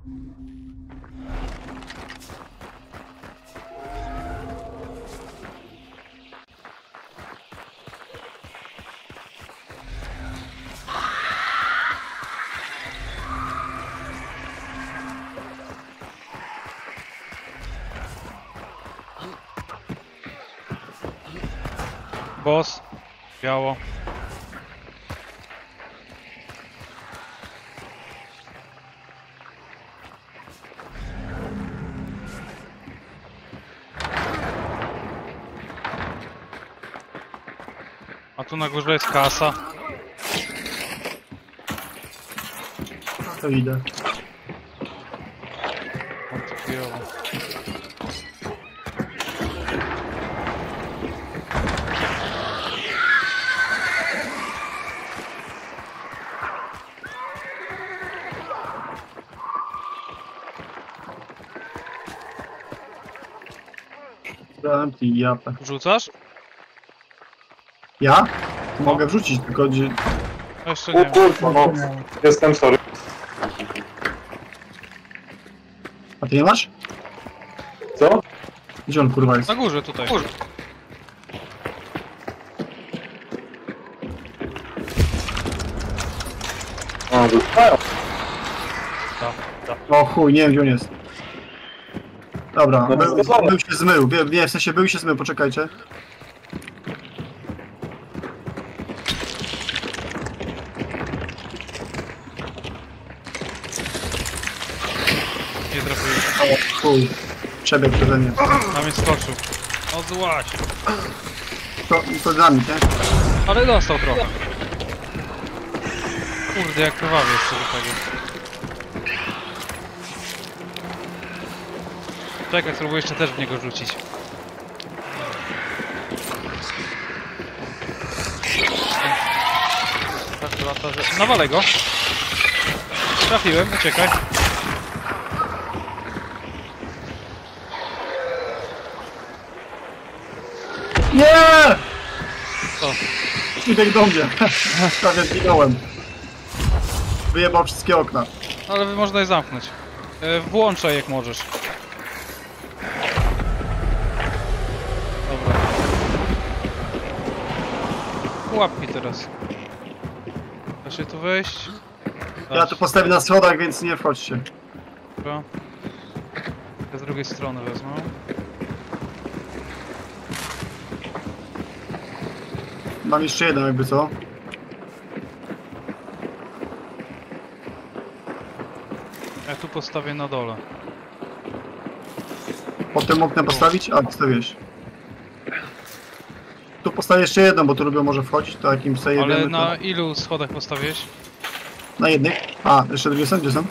Boss, biało. A tu na górze jest kasa. To idę. O, to biało. Dałem ty japę. Rzucasz? Ja? Mogę wrzucić, tylko gdzie... Jeszcze O nie. kurwa, no. Jestem sorry. A ty nie masz? Co? Gdzie on kurwa jest? Na górze tutaj. O, dostają. O chuj, nie wiem gdzie on jest. Dobra, No, był się zmył, w sensie był się zmył, poczekajcie. Nie trafiłem. O chuj, przebiegł przeze mnie. Na mnie skoczył. O złaś. To dynamit, nie? Ale dostał trochę. Kurde, jak krwawie jeszcze do tego. Czekaj, spróbuję jeszcze też w niego rzucić. Tak lata, że... Nawalę go. Trafiłem, uciekaj. Nie! Co? Idę do mnie. Prawie zginąłem. Wyjebał wszystkie okna. Ale można je zamknąć. Włączaj jak możesz. Dobra. Łapki teraz. Da się tu wejść? Ja tu postawię na schodach, więc nie wchodźcie. Dobra. Ja z drugiej strony wezmę. Mam jeszcze jeden jakby co. Ja tu postawię na dole. Pod tym oknem postawić? A, postawiłeś. Tu postawię jeszcze jedną, bo tu lubią może wchodzić, to jakim sobie Ale jedziemy, na to... ilu schodach postawiłeś? Na jednych. A, jeszcze drugie są? Gdzie są?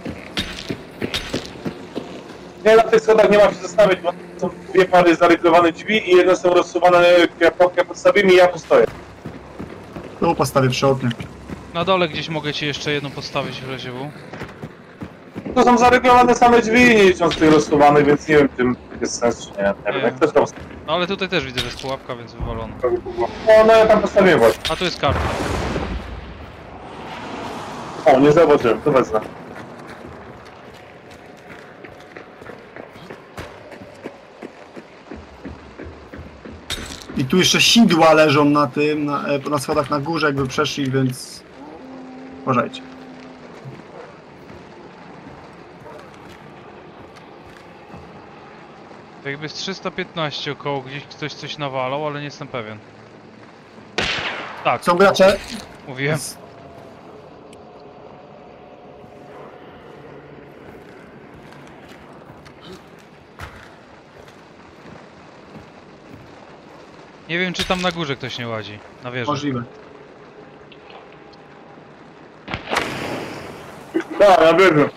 Nie, na tych schodach nie ma się zastanawiać, bo są dwie pary zarygowane drzwi i jedne są rozsuwane pod stawymi i ja postoję. Tu postawię przy oknie. Na dole gdzieś mogę ci jeszcze jedną postawić w razie W. To są zarygowane same drzwi, nie licząc tych rozsuwanych, więc nie wiem, czym jest sens, czy nie. Nie wiem, jak też tam... No ale tutaj też widzę, że jest pułapka, więc wywalona. No, ja tam postawiłem właśnie. A tu jest karta. O, nie zauważyłem, to wezmę. I tu jeszcze sidła leżą na tym, na schodach na górze, jakby przeszli, więc... Uważajcie. Jakby z 315 około gdzieś ktoś coś nawalał, ale nie jestem pewien. Tak, Są gracze? mówiłem. Nie wiem, czy tam na górze ktoś nie ładzi. Na wieży. Możliwe. Tak, ja wiem.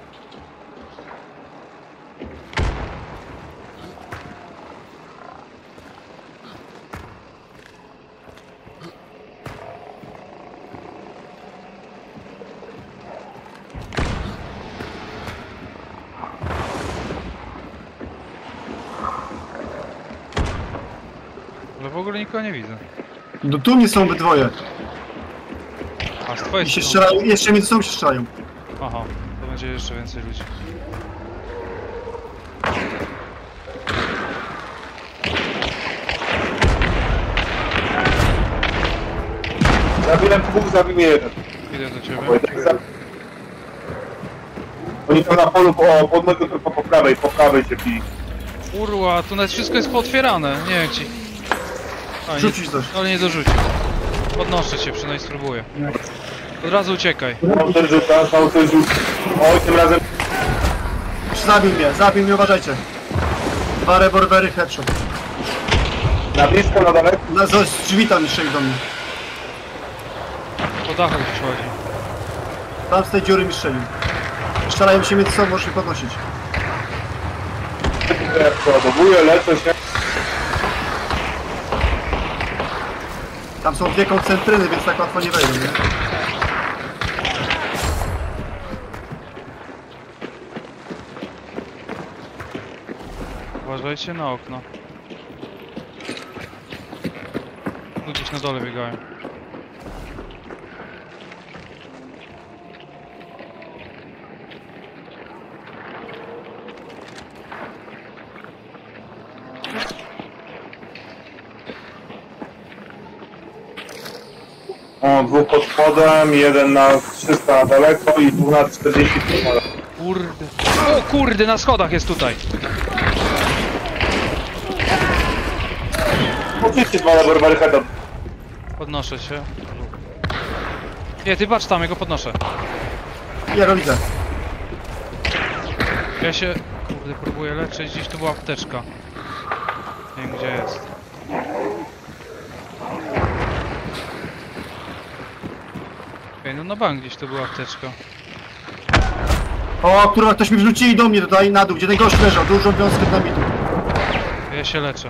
Ale w ogóle nikogo nie widzę. No tu mnie są obydwoje. A z twojej I się strony. strzelają, jeszcze między sobą się strzelają. Aha, to Będzie jeszcze więcej ludzi. Zabiłem dwóch, zabił jeden. Idę do ciebie. Bo jednak Oni tam na polu pod mojego tylko po prawej się bili. Kurwa, tu nawet wszystko jest pootwierane. Nie wiem ci. A, Rzucić coś. ale nie dorzucił. Podnoszę cię, przynajmniej spróbuję. Od razu uciekaj. Mam też rzuca, mam też rzuca. Oj, tym razem Zabił mnie, uważajcie. 2 rewolwery, headshot. na blisko, na daleko. Z drzwi tam strzeli do mnie. Po dachu gdzieś chodzi. Tam z tej dziury mi strzelił. Strzelają się między sobą, możesz mnie podnosić. Ja przeładowuję, lecę się. Tam są 2 koncentryny, więc tak łatwo nie wejdą, nie? Uważajcie na okno. Tu gdzieś na dole biegają. O, dwóch pod spodem, jeden na 300 na daleko i dwóch na 45 na daleko. Kurde. O kurde, na schodach jest tutaj. Oczywiście dwa rewolwery heada. Podnoszę się. Nie, ty patrz tam, ja go podnoszę. Ja go widzę. Ja się... Kurde, próbuję leczyć, gdzieś tu była apteczka. Nie wiem gdzie jest. Okej, no na bank gdzieś tu była apteczka. O, kurwa, ktoś mi wrzucili do mnie tutaj na dół, gdzie ten gość leżał, dużą wiązkę dynamitu. Ja się leczę.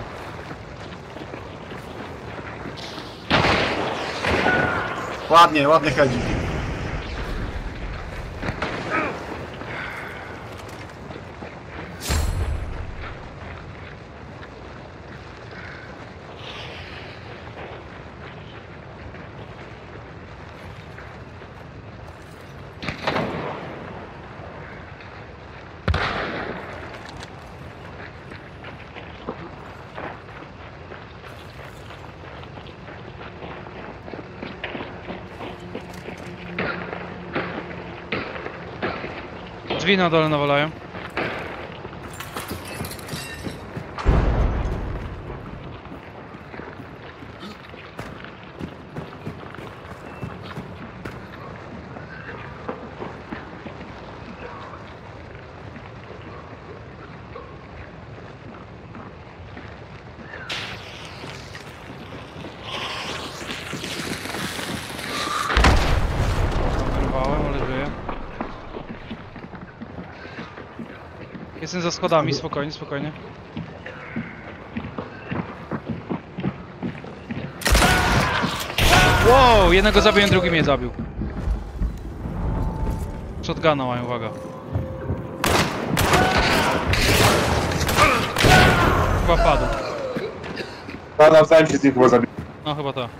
Ładnie, ładnie chodzi. Drzwi na dole nawalają. Wyrwałem, ale żyję. Jestem za schodami, spokojnie, spokojnie. Wow, jednego zabiłem, drugi mnie zabił. Shotguna mają, uwaga. Chyba padł. Na nawzajem się z nim chyba zabił. No chyba tak.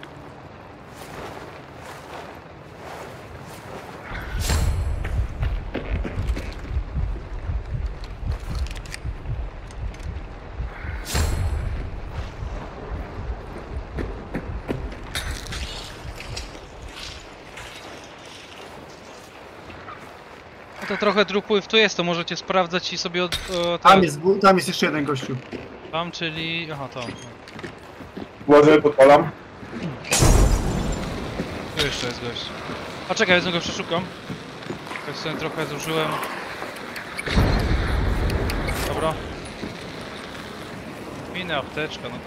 No to trochę dróg tu jest, to możecie sprawdzać i sobie Tam jest jeszcze jeden gościu. tam, czyli... Aha, tam. Uważaj, podpalam. Tu jeszcze jest gość. A czekaj, ja go przeszukam. Tak sobie trochę zużyłem. Dobra. Minę apteczka, no.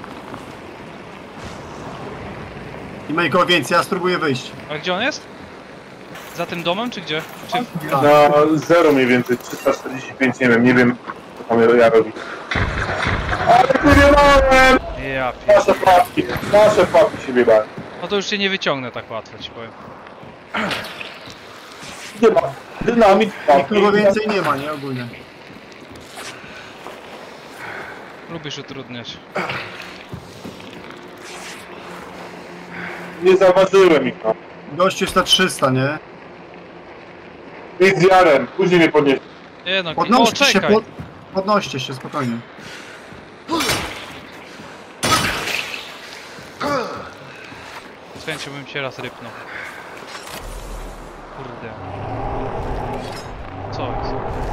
I ma go więcej, ja spróbuję wyjść. A gdzie on jest? Za tym domem, czy gdzie? Czy... Tak. Na 0 mniej więcej, 345, nie wiem co tam ja robię. Ale kurwałem! Ja pier... Nasze papki się biegałem. No to już cię nie wyciągnę tak łatwo, ci powiem. Nie ma. Dynamit, papki. Nikogo więcej nie ma, nie? Ogólnie. Lubisz utrudniać. Nie zauważyłem ich, no. Gościu jest na 300, nie? Idź z Jarem, później mnie podnieś. Nie no, o Podnoście się, czekaj! podnoście się, spokojnie. Z chęcią bym cię raz rypnął. Kurde. Co jest?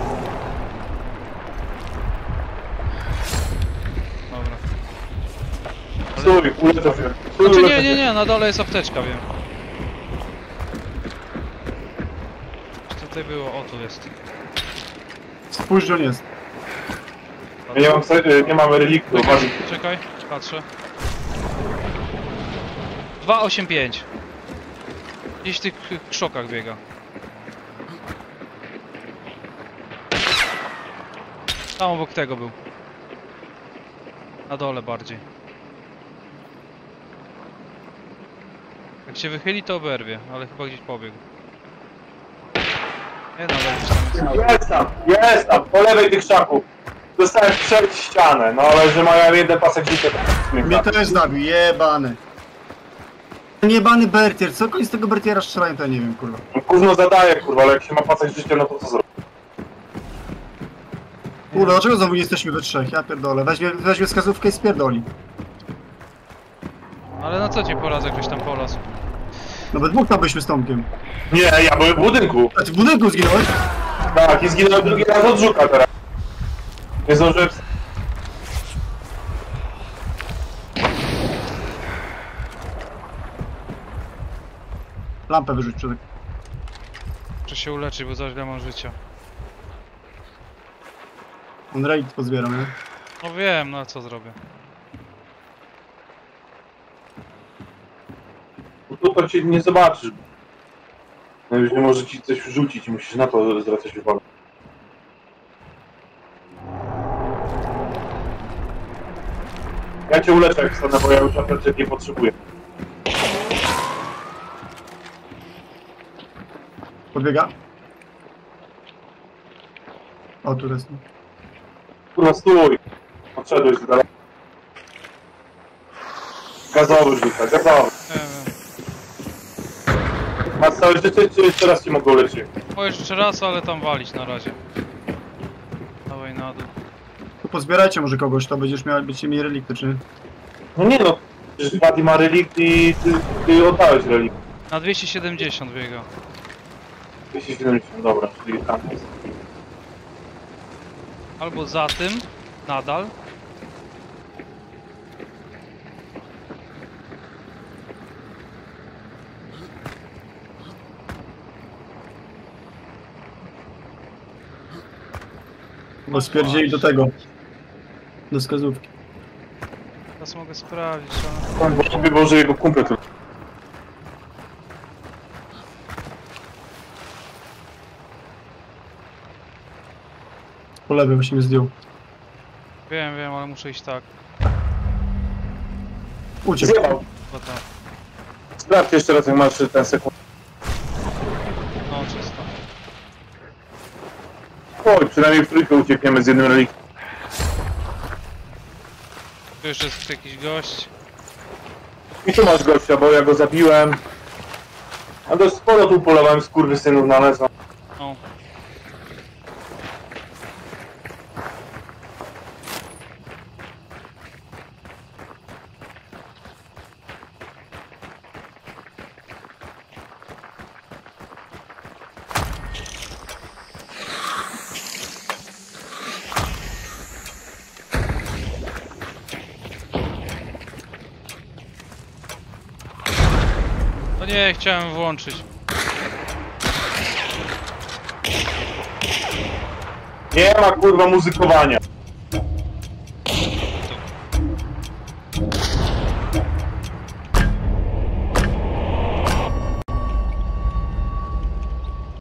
Dobra. Stój, ulecę się. Stój, Znaczy ulecę nie, się. na dole jest apteczka, wiem. Czy tutaj było? O, tu jest. Spójrz, że on jest. Ja nie mam reliktu, bardziej. Czekaj, patrzę. 285. Gdzieś w tych krzokach biega. Tam obok tego był. Na dole bardziej. Jak się wychyli, to oberwie, ale chyba gdzieś pobiegł. Nie, no ale gdzieś tam jest. Jest tam, po lewej tych krzaków. Dostałem przed ścianę, no ale że mają jeden pasek życia. Mnie też zabił, jebany. Ten jebany Bertier, co oni z tego Bertiera strzelają, to ja nie wiem, kurwa. Gówno zadaje, kurwa, ale jak się ma pasek życia, no to co zrobić? Kurwa, dlaczego znowu nie jesteśmy we trzech? Ja pierdolę. Weźmie wskazówkę i spierdoli. Ale na co ci poradzę, ktoś tam polazł? No we dwóch tam byliśmy z Tomkiem. Nie, ja byłem w budynku. A ty w budynku zginąłeś? Tak, i zginąłem drugi raz od żuka teraz. Nie zdążyłem... Lampę wyrzuć przed. Muszę się uleczyć, bo za źle mam życia. On raid pozbierał, nie? No wiem, no a co zrobię? Tu to cię nie zobaczysz. No już nie może ci coś wrzucić, musisz na to zwracać uwagę. Ja cię uleczę jak stanę, bo ja już apteczek nie potrzebuję. Podbiega? O, tu jest. Kurwa, stój! Odszedłeś z daleka. Gazowy rzuca, gazowy. Nie wiem. Masz całe życie, czy jeszcze raz ci mogę uleczyć? O, jeszcze raz, ale tam walić na razie. Dawaj na dół. Tu pozbierajcie może kogoś, to będziecie mieli relikty, czy nie? No nie no, przecież Buddy ma relikt i ty oddałeś relikt. Na 270 biega. 270, dobra, czyli tam jest. Albo za tym, nadal. Bo spierdzieli do tego. Do wskazówki. Teraz mogę sprawdzić, ale... Tam bo Boże jego kumpel tu. Po lewej właśnie mnie zdjął. Wiem, ale muszę iść tak. Uciekł. Zjebał. Bo tak. Sprawdź jeszcze raz jak masz ten sekund. No, czysto. Oj, przynajmniej w trójkę uciekniemy z jednym reliktem. Tu jeszcze jest jakiś gość. I tu masz gościa, bo ja go zabiłem. A dość sporo tu polowałem skurwysynów na leso. O. No nie, chciałem włączyć. Nie ma kurwa muzykowania.